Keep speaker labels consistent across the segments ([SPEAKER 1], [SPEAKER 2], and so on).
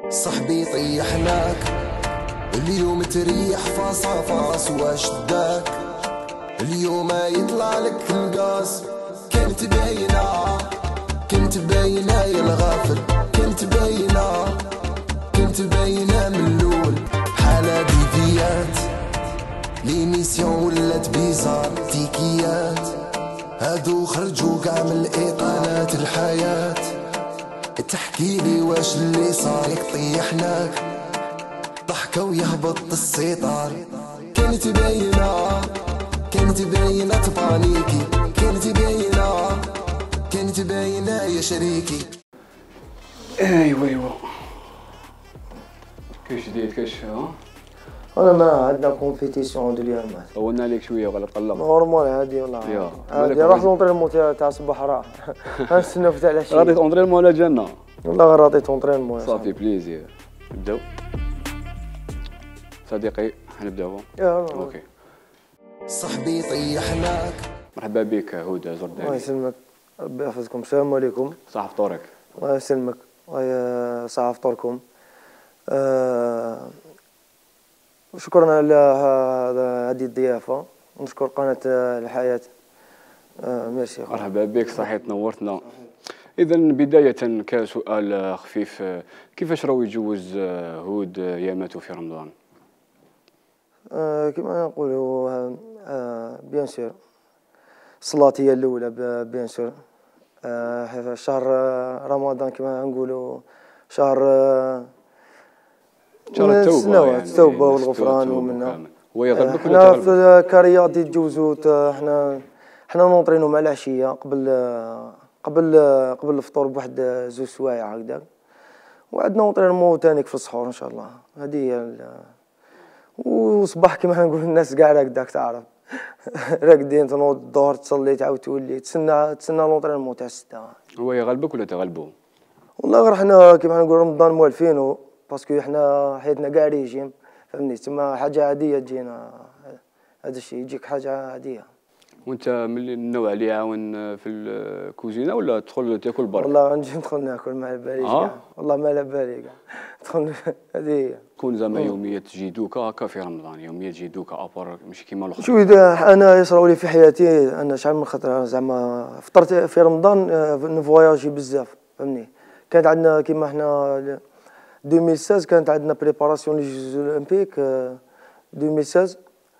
[SPEAKER 1] صاحبي طيحناك اليوم تريح فاس عفاس واش داك اليوم يطلع لك القاس. كنت باينة يا الغافل، كنت باينة من الاول. حالة فيديات ليميسيون ولات بيزار تيكيات، هادو خرجوا قاع من الايقانات الحياة. تحكي لي واش اللي صار، طيحناك ضحكة ويهبط السيطار. كنت باينة تبانيكي، كنت باينة يا شريكي.
[SPEAKER 2] ايوا كاش جديد كاش
[SPEAKER 3] انا ما عندنا كومبيتيسيون د اليوم.
[SPEAKER 2] طولنا عليك شويه ولا تقلق؟
[SPEAKER 3] نورمال عادي والله عادي. راح لونطرينمون تاع الصباح راه غنستناو تاع العشيه.
[SPEAKER 2] غادي اونطرينمون ولا جانا؟
[SPEAKER 3] والله غير عطيت اونطرينمون.
[SPEAKER 2] صافي بليزير نبداو صديقي. حنبداو اوكي.
[SPEAKER 1] صاحبي طيحناك.
[SPEAKER 2] مرحبا بك هود زرداني.
[SPEAKER 3] الله يسلمك ربي يحفظكم. السلام عليكم.
[SPEAKER 2] صح فطورك.
[SPEAKER 3] الله يسلمك. الله صح فطوركم. شكرا على هذه الضيافه، ونشكر قناه الحياه. ميرسي.
[SPEAKER 2] مرحبا بك صحيت نورتنا. اذا بدايه كسؤال خفيف، كيفاش راهو يجوز هود اياماته في رمضان؟
[SPEAKER 3] كما نقولوا بيان سور الصلاة هي الاولى بيان سور. شهر رمضان كما نقولوا شهر
[SPEAKER 2] التوبه، يعني
[SPEAKER 3] التوبه والغفران ومنها.
[SPEAKER 2] هو يغلبك ولا
[SPEAKER 3] حنا
[SPEAKER 2] تغلبك؟
[SPEAKER 3] كرياضي تجوزوا حنا نونطرينو مع العشيه قبل الفطور بواحد 2 سوايع هكذاك، وعندنا نونطرينمون ثاني في السحور ان شاء الله. هذه هي وصباح كما نقول الناس كاع هكذاك تعرف راقدين تنوض الظهر تصلي تعاود تولي تسنى لونطرينمون تاع 6.
[SPEAKER 2] هو يغلبك ولا تغلبو؟
[SPEAKER 3] والله غير حنا كيما نقول رمضان موالفينو، باسكو حنا حياتنا كاع ريجيم فهمني، تما حاجه عاديه تجينا هذا الشيء يجيك حاجه عاديه.
[SPEAKER 2] وانت من النوع اللي يعاون في الكوزينه ولا تدخل تاكل برا؟
[SPEAKER 3] والله نجي ندخل ناكل ما على باليش كاع. والله ما على بالي كاع ندخل. هذه هي.
[SPEAKER 2] تكون زعما يوميات تجي دوكا هكا في رمضان، يوميات تجي دوكا ابار ماشي كيما الاخرين؟
[SPEAKER 3] شو اذا انا يصراو لي في حياتي انا شحال من خطره زعما فطرت في رمضان نفواياجي بزاف فهمني. كانت عندنا كيما حنا 2016 كانت عندنا بريباراسيون لي جوز اولمبيك 2016.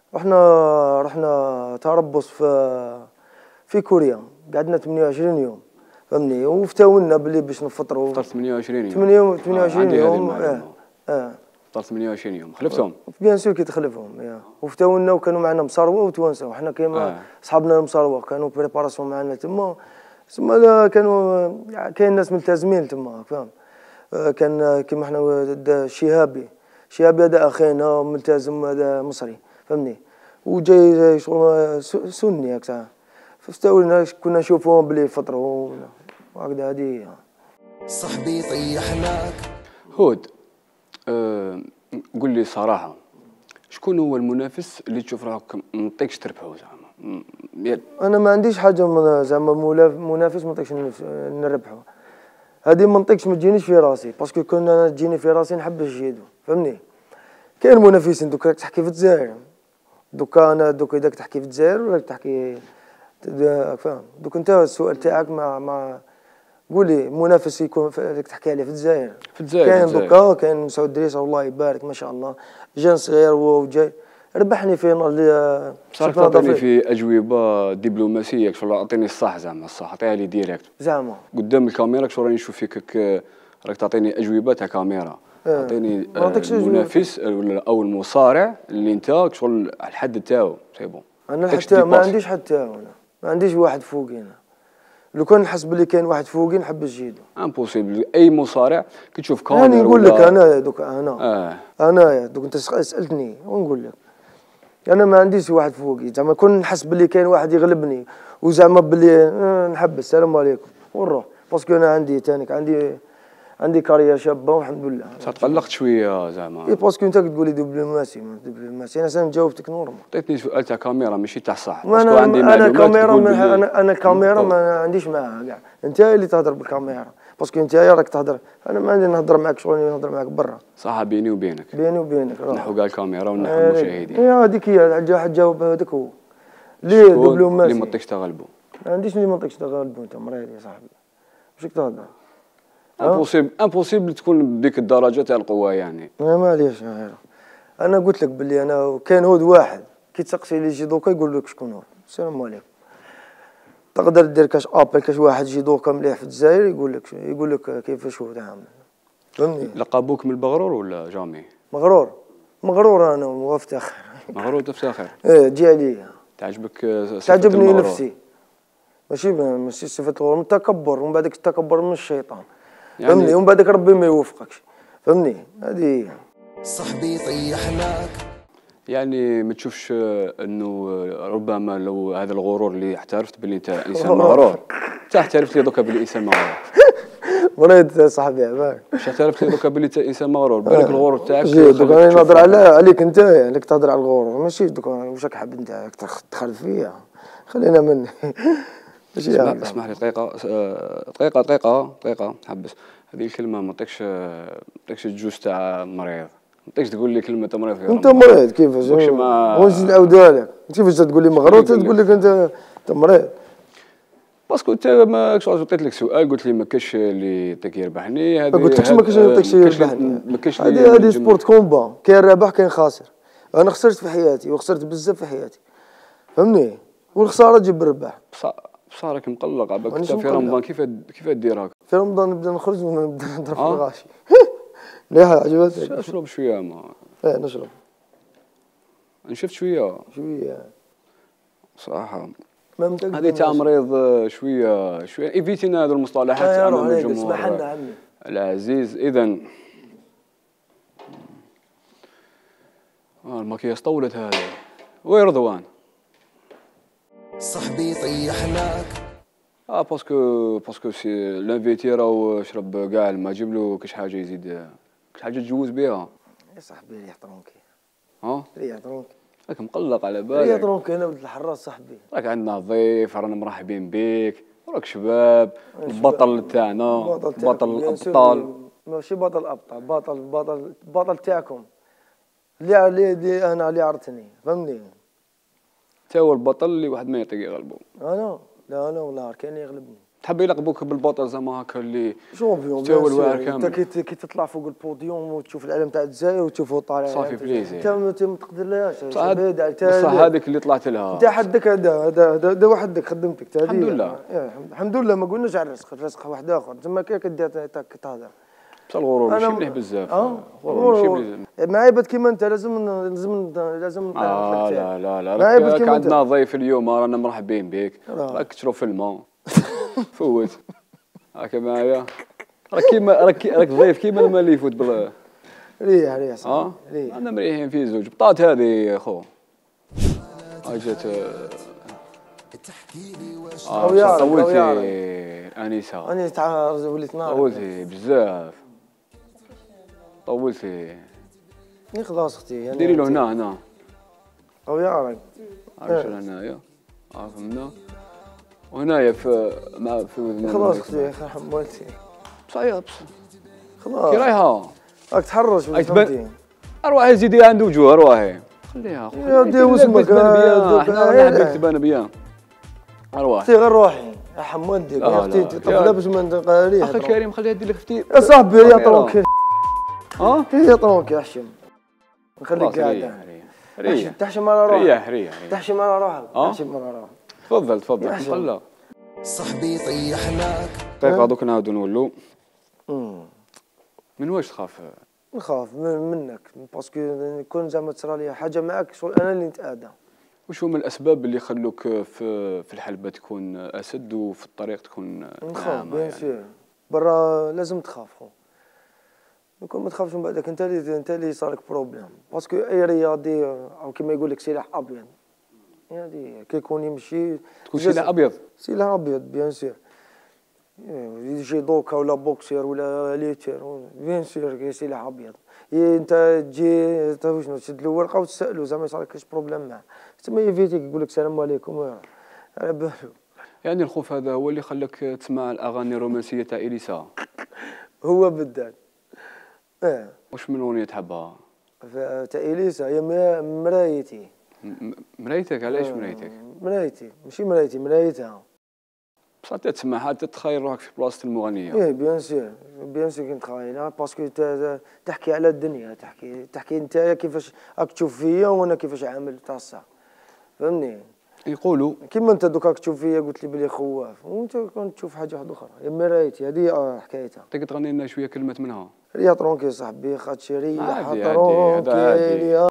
[SPEAKER 3] رحنا تربص في كوريا، قعدنا 28 يوم فهمني، وفتاولنا بلي باش نفطروا.
[SPEAKER 2] فطرت 28 يوم.
[SPEAKER 3] 28 يوم.
[SPEAKER 2] فطرت 28 يوم خلفتهم؟
[SPEAKER 3] بيان سور كي تخلفهم. وفتاولنا وكانوا معنا مصاروه وتوانسه، وحنا كيما صحابنا المصاروه كانوا بريباراسيون معنا تما كانوا كاين ناس ملتزمين تما فاهم. كان كيما حنا شهابي هذا اخينا ملتزم، هذا مصري فهمني، وجاي شغل سني هكذا. فاستولنا كنا نشوفوهم بلي فطروا وهكذا. هذه
[SPEAKER 1] صاحبي طيحناك.
[SPEAKER 2] هود قول لي صراحه، شكون هو المنافس اللي تشوف راك ما نطيقش تربحو زعما؟
[SPEAKER 3] انا ما عنديش حاجه زعما منافس ما نطيقش نربحو. هذه ما نطيقش ما تجينيش في راسي، باسكو كون انا تجيني في راسي نحب نجيدو فهمني. كاين منافسين دوكا تحكي في الجزائر، دوكا انا اذا تحكي في الجزائر ولا تحكي فاهم. دوك انت السؤال تاعك مع قولي منافس يكون تحكي عليه في الجزائر. كاين دوكا كاين مسعود دريس الله يبارك ما شاء الله، جان صغير وجاي ربحني في
[SPEAKER 2] صراحه تعطيني في اجوبه دبلوماسيه شغل. اعطيني الصح زعما الصح، عطيها لي ديريكت
[SPEAKER 3] زعما
[SPEAKER 2] قدام الكاميرا شغل راني نشوف فيك راك تعطيني اجوبه تاع كاميرا. اعطيني المنافس او المصارع اللي انت شغل على الحد تاعو سي بون.
[SPEAKER 3] انا حتى ما عنديش حد تاعو، ما عنديش واحد فوقي. انا لو كان نحس بلي كاين واحد فوقي نحب نجيدو.
[SPEAKER 2] امبوسيبل. اي مصارع كي تشوف كاميرا
[SPEAKER 3] انا نقول لك انا دوك انا دوك انت سالتني ونقول لك انا ما عنديش واحد فوقي. زعما كون نحس بلي كاين واحد يغلبني وزعما بلي نحب السلام عليكم ونروح، باسكو انا عندي كارير شابه والحمد لله.
[SPEAKER 2] تقلقت شويه زعما؟
[SPEAKER 3] باسكو انت كتقول لي دبلوماسي انا جاوبتك نورمال.
[SPEAKER 2] عطيتني سؤال تاع كاميرا ماشي تاع صح،
[SPEAKER 3] باسكو عندي معلومات. انا كاميرا ما عنديش معاها كاع، انت اللي تهضر بالكاميرا، باسكو انت راك تهضر، انا ما عندي نهضر معاك شغل نهضر معاك برا.
[SPEAKER 2] صح بيني وبينك.
[SPEAKER 3] بيني وبينك
[SPEAKER 2] نحو كاع الكاميرا ونحو المشاهدين.
[SPEAKER 3] اي هذيك هي جاوب هذاك هو. ليه
[SPEAKER 2] شكون
[SPEAKER 3] دبلوماسي؟
[SPEAKER 2] اللي ما يطيقش تغلبو؟
[SPEAKER 3] ما عنديش اللي ما يطيقش تغلبو، انت مريض يا صاحبي. واش تهضر؟
[SPEAKER 2] امبوسيبل تكون بديك الدرجه تاع القوه يعني.
[SPEAKER 3] معليش انا قلت لك باللي انا كان هود واحد كي تسقسي لي يجي دوكا يقول لك شكون هو. السلام عليكم. تقدر دير كاش ابل كاش واحد يجي دوكا مليح في الجزائر يقول لك كيفاش هو تعامل. فهمني؟
[SPEAKER 2] لقبوك من البغرور ولا جامي؟
[SPEAKER 3] مغرور انا وافتخر.
[SPEAKER 2] مغرور تفتخر؟
[SPEAKER 3] ايه تجي عليا.
[SPEAKER 2] تعجبك
[SPEAKER 3] تعجبني نفسي. ماشي صفة الغرور، من التكبر، ومن بعدك التكبر من الشيطان. يعني فهمني؟ ومن بعدك ربي ما يوفقكش. فهمني؟ هذه هي.
[SPEAKER 1] صاحبي طيح لك.
[SPEAKER 2] يعني ما تشوفش انه ربما لو هذا الغرور اللي احترفت باللي انت انسان مغرور، انت احترفت لي دوكا باللي انسان مغرور.
[SPEAKER 3] مريض صاحبي عباك.
[SPEAKER 2] مش احترفت لي دوكا باللي انت انسان مغرور، بالك الغرور تاعك.
[SPEAKER 3] دوكا انا نهضر عليك انت، عليك تهضر على الغرور، ماشي دوكا واش راك حاب انت تدخل فيا. خلينا مني. ماشي
[SPEAKER 2] اسمح لي دقيقة حبس. هذه الكلمة ما تعطيكش الجوز تاع مريض. ما تقدرش تقول لي كلمة مريض.
[SPEAKER 3] انت مريض كيفاش؟ واش نعاودها لك؟ كيفاش تقول لي مغرور تقول لك انت مريض؟
[SPEAKER 2] باسكو انت ما عطيت لك سؤال قلت لي ما كاش اللي يعطيك يربحني.
[SPEAKER 3] هذه ما قلتلكش ما كاش اللي يعطيك يربحني. هذه سبورت كومبا، كاين رابح كاين خاسر. انا خسرت في حياتي وخسرت بزاف في حياتي. فهمني؟ والخسارة تجيب الربح.
[SPEAKER 2] بصح راك مقلق عباك انت في رمضان كيف دير هكا؟
[SPEAKER 3] في رمضان نبدا نخرج ونبدا نضرب في الغاشي. مليحة عجبتك؟
[SPEAKER 2] اشرب شوية ما.
[SPEAKER 3] نشرب.
[SPEAKER 2] نشفت شوية. صراحة. هذه تاع مريض شوية ايفيتينا هذو المصطلحات امام الجمهور العزيز. اذا الماكياج طولت هذه. وين رضوان؟
[SPEAKER 1] صاحبي طيح لك.
[SPEAKER 2] باسكو سي لانفيتي راهو شرب كاع الماء، جيب له كاش حاجه يزيد، كاش حاجه تجوز بها.
[SPEAKER 3] يا صاحبي ريح طرونكي.
[SPEAKER 2] ريح طرونكي. راك مقلق على بالك.
[SPEAKER 3] ريح طرونكي انا ولد الحراس صاحبي.
[SPEAKER 2] راك عندنا ضيف، رانا مرحبين بك، راك شباب، البطل تاعنا، بطل الابطال.
[SPEAKER 3] ماشي بطل الابطال، بطل تاعكم. اللي انا اللي عرفتني، فهمني؟
[SPEAKER 2] تا هو البطل اللي واحد ما يطيق يغلبو.
[SPEAKER 3] انا والله كان يغلبني.
[SPEAKER 2] تحب يلقبوك بالبطل زعما هكا اللي
[SPEAKER 3] شامبيون.
[SPEAKER 2] تا هو الواعر كامل.
[SPEAKER 3] انت كي تطلع فوق البوديوم وتشوف العلم تاع الجزائر وتشوفه طالع
[SPEAKER 2] صافي بليزي.
[SPEAKER 3] انت ما تقدرلاش.
[SPEAKER 2] بصح هذيك اللي طلعت لها
[SPEAKER 3] انت حدك هذا وحدك خدمتك.
[SPEAKER 2] الحمد لله.
[SPEAKER 3] الحمد لله. ما قلناش على الرزق واحد اخر تما كي كدير تهضر.
[SPEAKER 2] بصح الغرور ماشي مليح بزاف. الغرور ماشي مليح.
[SPEAKER 3] مع عباد كيما انت لازم
[SPEAKER 2] لا راك عندنا ضيف اليوم، رانا مرحبين بك. راك تشرب في الماء. فوت هاكا معايا. راك ضيف كيما الماء اللي يفوت بال.
[SPEAKER 3] ريح صح.
[SPEAKER 2] انا مريحين في زوج بطاط هذه خو. جات طولتي انيسه.
[SPEAKER 3] انا تاع وليت نار.
[SPEAKER 2] طولتي بزاف. طولتي.
[SPEAKER 3] خلاص اختي.
[SPEAKER 2] ديري له هنا.
[SPEAKER 3] او يا راك.
[SPEAKER 2] شنو هنايا؟ هنا. وهنايا في وذننا.
[SPEAKER 3] خلاص اختي حمولتي.
[SPEAKER 2] صعيب.
[SPEAKER 3] خلاص.
[SPEAKER 2] كي رايحه؟
[SPEAKER 3] راك تحرش فهمتي.
[SPEAKER 2] ارواحي زيدي عنده وجوه ارواحي. خليها.
[SPEAKER 3] يا ودي واسمك
[SPEAKER 2] احنا نحبك تبان بيان. ارواحي.
[SPEAKER 3] اختي غير روحي. يا حمولتي يا اختي طفله باش ما نقاليش.
[SPEAKER 2] اخي كريم خليها دير لك فتي.
[SPEAKER 3] يا صاحبي يا طرونكي. يا طرونكي احشم. نخليك قاعد.
[SPEAKER 2] ريح.
[SPEAKER 3] تحشم على روحك.
[SPEAKER 2] ريح.
[SPEAKER 3] تحشم على روحك. تحشم على روحك.
[SPEAKER 2] تفضل خلا.
[SPEAKER 1] صاحبي طيح لك.
[SPEAKER 2] دقيقة دوك نعاودو نولو. من واش تخاف؟
[SPEAKER 3] نخاف منك باسكو كون زعما تصرى لي حاجة معاك شغل أنا اللي نتأذى.
[SPEAKER 2] وش هما الأسباب اللي يخلوك في الحلبة تكون أسد وفي الطريق تكون
[SPEAKER 3] نخاف بيان سور. برا لازم تخاف خو. كون ما تخافش من بعدك انت اللي صارك بروبليم باسكو اي رياضي او كيما يقول لك سلاح ابيض. هذه كي يكون يمشي
[SPEAKER 2] تكون سلاح ابيض.
[SPEAKER 3] سلاح ابيض بيان سور. يجي دوكا ولا بوكسير ولا ليتر بيان سور كي سلاح ابيض. انت تجي شنو تشد له ورقه وتسالو زعما يصير لك كاش بروبليم معاه تما يفيتيك يقول لك السلام عليكم على بالو.
[SPEAKER 2] يعني الخوف هذا هو اللي خلاك تسمع الاغاني الرومانسيه تاع اليسا.
[SPEAKER 3] هو بالذات.
[SPEAKER 2] واش من اغنيه تحبها؟
[SPEAKER 3] تاع اليسا هي مرايتي.
[SPEAKER 2] مرايتك؟ علاش مرايتك؟
[SPEAKER 3] مرايتي ماشي مرايتي، مرايتها.
[SPEAKER 2] بصح تسمعها تتخيل روحك في بلاصه المغنيه.
[SPEAKER 3] ايه بيان سور كنت خايلها باسكو تحكي على الدنيا، تحكي انت كيفاش راك تشوف فيا وانا كيفاش عامل تاع الصح، فهمني.
[SPEAKER 2] يقولوا
[SPEAKER 3] كيما انت دوكا تشوف فيا قلت لي بلي خواف، وانت كنت تشوف حاجه واحده اخرى. يا مرايتي هذه حكايتها.
[SPEAKER 2] تقدر تغني لنا شويه كلمات منها؟
[SPEAKER 3] ريا طرونكي صاحبي خاطشي ريا
[SPEAKER 2] عادي
[SPEAKER 3] طرونكي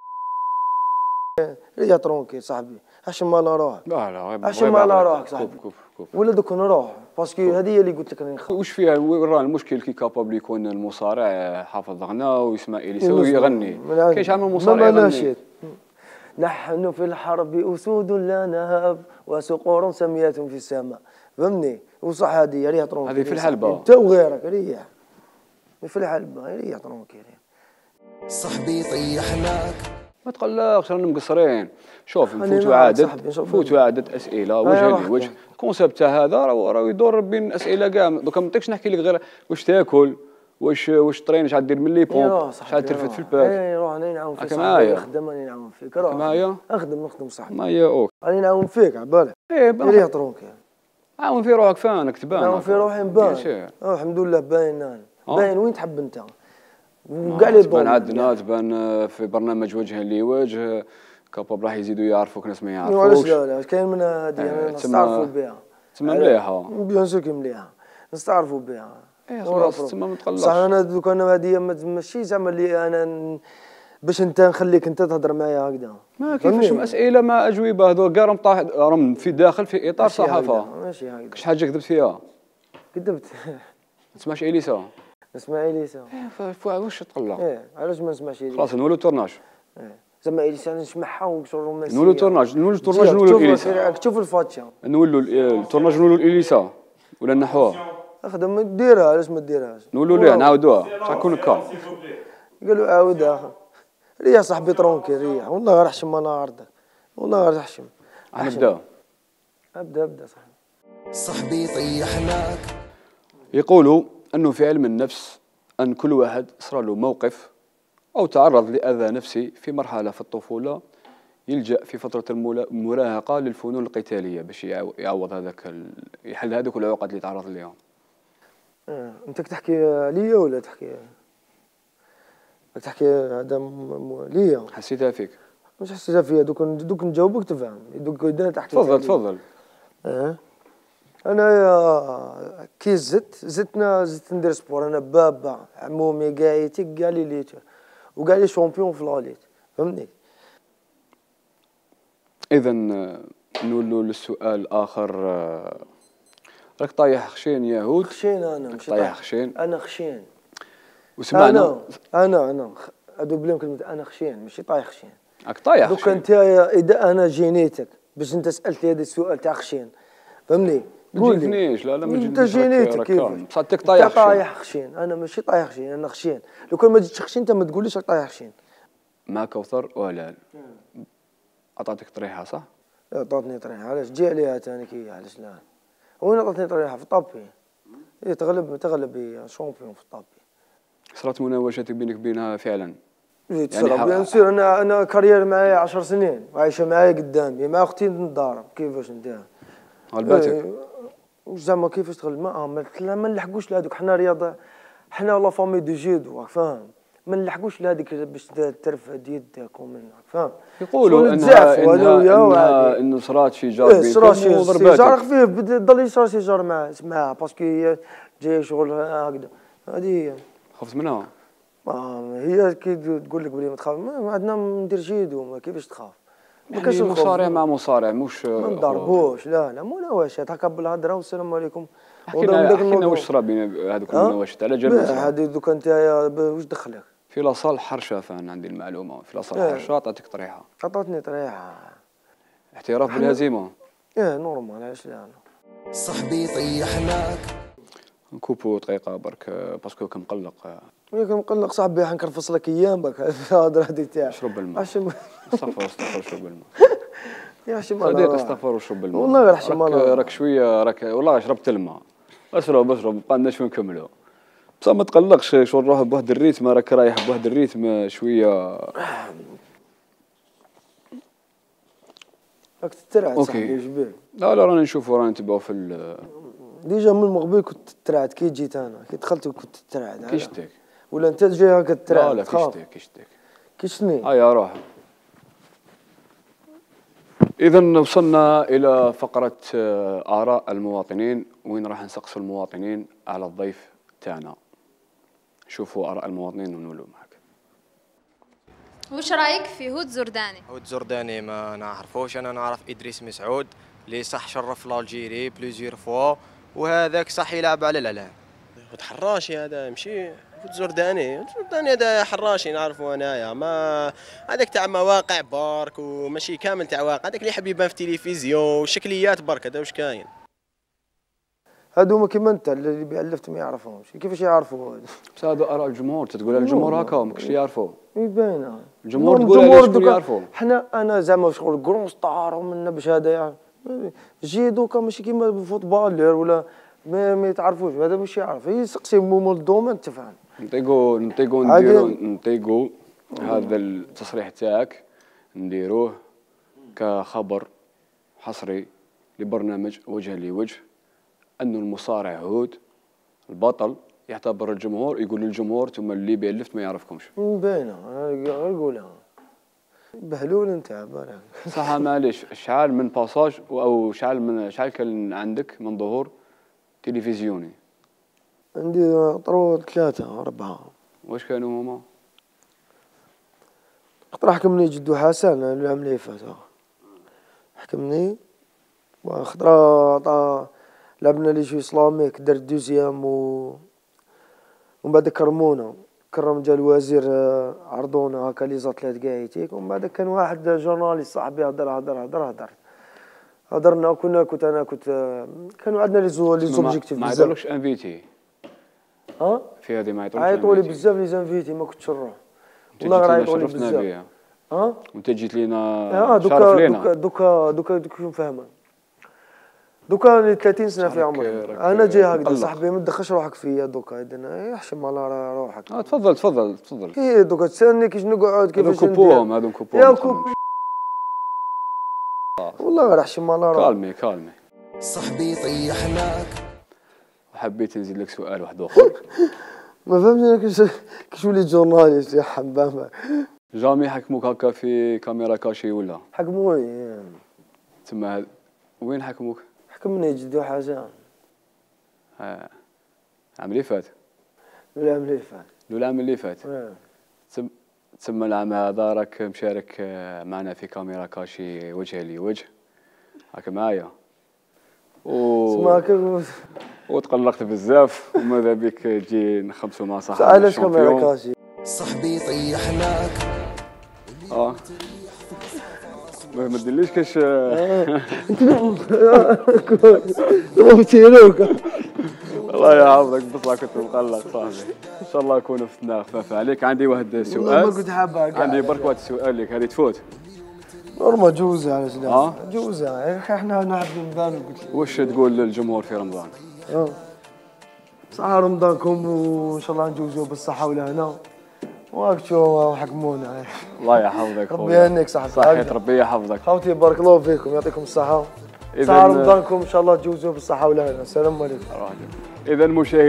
[SPEAKER 3] ريا طرونكي صاحبي، حشم على روحك.
[SPEAKER 2] لا
[SPEAKER 3] حشم على روحك صاحبي.
[SPEAKER 2] كوف.
[SPEAKER 3] ولا دوك نروح باسكو هذه هي اللي قلت لك راني نخاف.
[SPEAKER 2] واش فيها؟ وين راه المشكل كي كابابل يكون المصارع حافظ غنى ويسمع اليسا ويغني؟ كاين شحال من مصارع يغني.
[SPEAKER 3] نحن في الحرب أسود لا نهاب وصقور سميات في السماء، فهمني. وصح هذه ريح طرونكي.
[SPEAKER 2] هذه في الحلبة.
[SPEAKER 3] انت وغيرك ريح في الحلبة ريح طرونكي.
[SPEAKER 1] صاحبي طيحناك.
[SPEAKER 2] ما تقلقش رانا مقصرين. شوف نفوتوا عدد اسئله وجه لوجه. الكونسيبت تاع هذا راه يدور بين اسئله كاع. دوكا ما نطيقش نحكي لك غير واش تاكل، واش ترين، شحال دير من لي بومب، شحال ترفد في الباك.
[SPEAKER 3] اي روح راني نعاون فيك صاحبي. نخدم راني نعاون فيك. روح
[SPEAKER 2] معايا
[SPEAKER 3] نخدم صاحبي.
[SPEAKER 2] معايا اوك
[SPEAKER 3] راني نعاون فيك عبالك. ريح طرونكي.
[SPEAKER 2] عاون في روحك فانك تبان.
[SPEAKER 3] نعاون في روحي نبان. الحمد لله باين انا. باين وين تحب انت. وكاع لي
[SPEAKER 2] تبان عندنا، تبان في برنامج وجها لوجه. كاباب راح يزيدوا يعرفوك ناس ما يعرفوش.
[SPEAKER 3] لا كاين من هذه نستعرفوا بها.
[SPEAKER 2] تما مليحه.
[SPEAKER 3] بيان سور كي مليحه نستعرفوا بها.
[SPEAKER 2] خلاص تما ما تقلقش.
[SPEAKER 3] صح انا دوك انا هذه ماشي زعما اللي انا باش انت نخليك انت تهضر معايا هكذا.
[SPEAKER 2] ما كيفاش اسئله ما اجوبه هذو كاع راهم في داخل في اطار صحافه.
[SPEAKER 3] ماشي هكذا.
[SPEAKER 2] شحال حاجه كذبت فيها؟
[SPEAKER 3] كذبت.
[SPEAKER 2] ما تسمعش اليسا؟
[SPEAKER 3] نسمع اليسا.
[SPEAKER 2] واش تقلق؟
[SPEAKER 3] علاش ما نسمعش اليسا؟
[SPEAKER 2] خلاص نولو تورناج.
[SPEAKER 3] زعما اليسا نسمعها وشغل رومانسيه.
[SPEAKER 2] نولو تورناج نولو اليسا.
[SPEAKER 3] تشوف الفاتشه.
[SPEAKER 2] نولو التورناج نولو اليسا ولا نحوها.
[SPEAKER 3] اخدم ديرها علاش ما ديرهاش؟
[SPEAKER 2] نولو ليه نعاودوها راح يكون كار.
[SPEAKER 3] قالوا عاودها. ريح صاحبي طرونكي ريح والله غير حشم انا عرضك والله غير حشم. ابدا
[SPEAKER 1] صاحبي طيحناك.
[SPEAKER 2] يقولوا انه في علم النفس ان كل واحد صار له موقف او تعرض لاذى نفسي في مرحله في الطفوله يلجا في فتره المراهقه للفنون القتاليه باش يعوض هذاك يحل هذوك العقد اللي تعرض لهم.
[SPEAKER 3] انت تحكي ليا ولا تحكي هذا ليا؟
[SPEAKER 2] حسيتها فيك؟
[SPEAKER 3] مش حسيتها فيا. دوك نجاوبك تفهم. دوك اذا تحكي
[SPEAKER 2] تفضل.
[SPEAKER 3] انا كي زدت ندير سبور. انا بابا عمومي قايتي كاع لي ليت وكاع لي شامبيون في لاليت، فهمني.
[SPEAKER 2] اذا نولوا للسؤال الاخر. راك طايح خشين يهود؟
[SPEAKER 3] خشين انا ماشي
[SPEAKER 2] طايح خشين.
[SPEAKER 3] انا خشين.
[SPEAKER 2] وسمعنا
[SPEAKER 3] انا ادوب لهم كلمه انا خشين ماشي طايح خشين.
[SPEAKER 2] راك طايح
[SPEAKER 3] دوك انت اذا انا جينيتك باش انت سالتني هذا السؤال تاع خشين، فهمني.
[SPEAKER 2] ما تجينيش. لا ما
[SPEAKER 3] انت جينيتك كيف
[SPEAKER 2] بصح طايح
[SPEAKER 3] خشين. انا ماشي طايح خشين انا خشين. لو كان ما جيتش خشين انت ما تقوليش راك طايح خشين.
[SPEAKER 2] مع كوثر وهلال عطاتك طريحه صح؟
[SPEAKER 3] عطاتني طريحه. علاش جي عليها ثاني كي علاش لا؟ وين عطاتني طريحه؟ في الطابي. تغلب شامبيون في الطابي.
[SPEAKER 2] صارت مناوشات بينك وبينها فعلا؟
[SPEAKER 3] يعني بيان سور. انا كارير معايا 10 سنين وعايشه معايا قدامي. مع اختي نتضارب. كيفاش انت
[SPEAKER 2] غلباتك؟
[SPEAKER 3] زعما كيفاش تغلب؟ ما نلحقوش لهذوك. حنا رياضه، حنا لا فامي دو جيدو، فاهم. ما نلحقوش لهذيك باش ترفد يدك ومنك، فاهم.
[SPEAKER 2] يقولوا انه صرات شي جار بينكم وضرباتك.
[SPEAKER 3] جار خفيف ضل يصرا شي جار معاه باسكو جاي شغل هكذا. هذه هي.
[SPEAKER 2] خفت منها؟
[SPEAKER 3] هي كي تقول لك بلي ما تخاف. ما عندنا ندير جيدو. كيفاش تخاف؟
[SPEAKER 2] ما كاينش مصارع مع مصارع مش
[SPEAKER 3] ما نضربوش. لا مناوشات هكا بالهضره والسلام عليكم.
[SPEAKER 2] حكينا واش صرا بين هذوك المناوشات على جال.
[SPEAKER 3] هذه دوك انت واش دخلك؟
[SPEAKER 2] في لاصال حرشه فان عندي المعلومه. في لاصال حرشه عطاتك طريحه.
[SPEAKER 3] عطاتني طريحه.
[SPEAKER 2] اعتراف بالهزيمه.
[SPEAKER 3] نورمال. علاش لا؟
[SPEAKER 1] صاحبي طيحناك.
[SPEAKER 2] نكوبو دقيقه برك باسكو كنقلق.
[SPEAKER 3] وياك مقلق صاحبي. حنكرفص لك ايامك الهضره هذه تاعك.
[SPEAKER 2] شرب الماء. استغفر شرب الماء.
[SPEAKER 3] يا حشم
[SPEAKER 2] صديق استغفر وشرب الماء.
[SPEAKER 3] والله غير حشم
[SPEAKER 2] راك شويه والله شربت الماء. اشرب بقى لناش نكملوا. بصح ما تقلقش، شو نروح بواحد الريتم، راك رايح بواحد الريتم شويه.
[SPEAKER 3] راك تترعد
[SPEAKER 2] اوكي.
[SPEAKER 3] صاحبي واش بيه؟
[SPEAKER 2] لا راني نشوفو، راني نتبعو في
[SPEAKER 3] ديجا من المغرب كنت تترعد، كي جيت انا كي دخلت كنت تترعد.
[SPEAKER 2] كيشتك.
[SPEAKER 3] ولا انت جاي هكا تترعد؟
[SPEAKER 2] لا كيشتك.
[SPEAKER 3] كيشني؟
[SPEAKER 2] هيا روح. إذا وصلنا إلى فقرة آراء المواطنين، وين راح نسقسوا المواطنين على الضيف تاعنا. شوفوا آراء المواطنين ونولوا معك.
[SPEAKER 4] وش رايك في هود زرداني؟
[SPEAKER 5] هود زرداني ما نعرفوش، انا نعرف ادريس مسعود اللي صح شرف لالجيري بليزيور فوا، وهذاك صح يلعب على الاعلام.
[SPEAKER 6] هود حراشي هذا يمشي، هود زرداني هذا حراشي نعرفو انايا، ما هذاك تاع مواقع برك وماشي كامل تاع واقع، هذاك اللي يحب يبان في التلفزيون وشكليات برك، هذا واش كاين.
[SPEAKER 3] هادو كيما انت اللي بيألفت ما يعرفهمش، كيفاش يعرفوا هادو؟
[SPEAKER 2] بس هادو آراء الجمهور، تتقول الجمهور هكا ماكش يعرفوا.
[SPEAKER 3] يبان
[SPEAKER 2] الجمهور تقول عليه شكون يعرفوا.
[SPEAKER 3] انا زعما شغل كرون ستار ومنا باش هذا يعني جي دوكا ماشي كيما الفوتبالر ولا ما يتعرفوش، هذا باش يعرف يسقسي مول الدومين تفهم.
[SPEAKER 2] نطيقو هذا التصريح تاعك نديروه كخبر حصري لبرنامج وجها لوجه، أنه المصارع هود البطل يعتبر الجمهور، يقول للجمهور ثم اللي بيألفت ما يعرفكمش.
[SPEAKER 3] باينه غير قولها بهلول انت بالك.
[SPEAKER 2] صح معليش، شحال من باساج او شحال كان عندك من ظهور تلفزيوني؟
[SPEAKER 3] عندي طرو 3 4.
[SPEAKER 2] واش كانوا هما؟
[SPEAKER 3] خطرة حكمني جدو حسن العام اللي فات، حكمني وخطرة لعبنا لي شوي اسلاميك، درت دوزيام ومن بعد كرمونا كرم جا الوزير عرضونا هكا لي زاتليت كاع ومن بعد كان واحد جورناليست صاحبي هضرنا كنت كانوا عندنا لي زوبجيكتيف بزاف.
[SPEAKER 2] ما يعطولكش انفيتي؟ في هذه ما يعطولكش.
[SPEAKER 3] عيطوا لي بزاف لي زانفيتي ما كنتش نروح والله، غير عيطوا لي بزاف.
[SPEAKER 2] وانت جيت لينا شرف لينا.
[SPEAKER 3] دوكا شو فاهمه، دوكا 30 سنه في عمري انا جاي هكذا صاحبي، ما تدخلش روحك فيا دوكا يحشم على روحك.
[SPEAKER 2] تفضل
[SPEAKER 3] ايه دوكا تسالني كيفاش نقعد كيفاش
[SPEAKER 2] كوبوهم هذو
[SPEAKER 3] يا والله غير احشم على روحك.
[SPEAKER 2] كالمي
[SPEAKER 1] صاحبي طيحناك.
[SPEAKER 2] وحبيت نزيد لك سؤال واحد اخر.
[SPEAKER 3] ما فهمتش كيفاش وليت جورناليست يا حبابه.
[SPEAKER 2] جامي حكموك هكا في كاميرا كاشي ولا؟
[SPEAKER 3] حكموني
[SPEAKER 2] تما وين حكموك؟
[SPEAKER 3] حكمني جدو حسن
[SPEAKER 2] العام اللي فات.
[SPEAKER 3] العام اللي فات.
[SPEAKER 2] تسمى العام هذا راك مشارك معنا في كاميرا كاشي وجها لوجه هاك معايا وتقلقت بزاف وماذا بك تجي نخمسوا مع صاحبي.
[SPEAKER 3] علاش كاميرا كاشي؟
[SPEAKER 1] صاحبي طيحناك.
[SPEAKER 2] ما تديرليش كاش الله يحفظك، بصح كنت مقلق صاحبي. ان شاء الله نكونوا فتنا خفاف عليك. عندي واحد سؤال،
[SPEAKER 3] ما كنت حابه
[SPEAKER 2] عندي برك واحد السؤال لك، هذه تفوت
[SPEAKER 3] نورمال جوزها علاش لا؟ جوزها يا اخي احنا نحب رمضان. قلت لك
[SPEAKER 2] واش تقول للجمهور في رمضان؟
[SPEAKER 3] صحة رمضانكم وان شاء الله نجوزوه بالصحة والهنا وراك تشوفوا حكمونا.
[SPEAKER 2] الله يحفظك
[SPEAKER 3] ربي يهنيك صاحبي.
[SPEAKER 2] صحيت ربي يحفظك
[SPEAKER 3] خوتي بارك الله فيكم يعطيكم الصحة. صحة رمضانكم ان شاء الله تجوزوه بالصحة والهنا. السلام عليكم.
[SPEAKER 2] إذا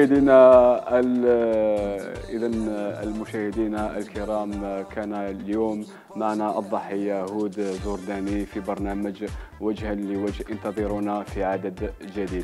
[SPEAKER 2] المشاهدين الكرام، كان اليوم معنا الضحية هود زرداني في برنامج وجها لوجه. انتظرونا في عدد جديد.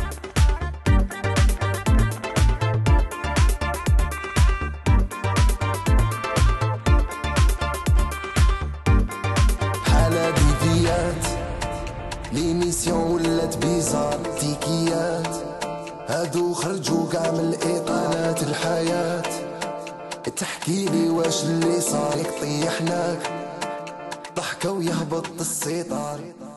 [SPEAKER 1] حالة فيديات ليميسيون ولات بيزار تيكيات، هادو خرجوا كاع من الاطالات الحياة. تحكي لي واش اللي صار، طيحناك ضحكة ويهبط السيطار.